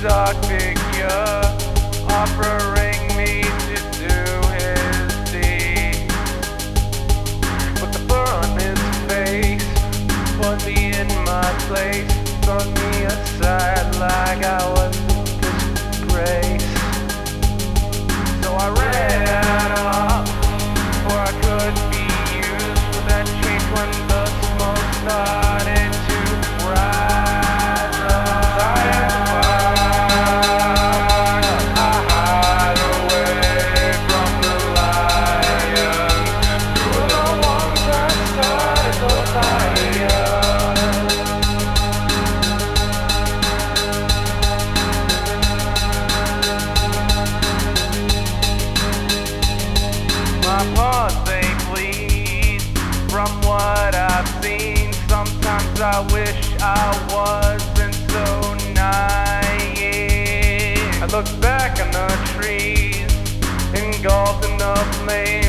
dark figure offering me to do his deed. Put the fur on his face, put me in my place, throw me aside like I was a disgrace. So I ran off, for I could be used for that change when the smoke started to rise up. I hide away from the lion. You were the ones that started the fire. My paws, they bleed from what I've seen. Sometimes I wish I wasn't so naive. I look back on the trees, engulfed in the flame.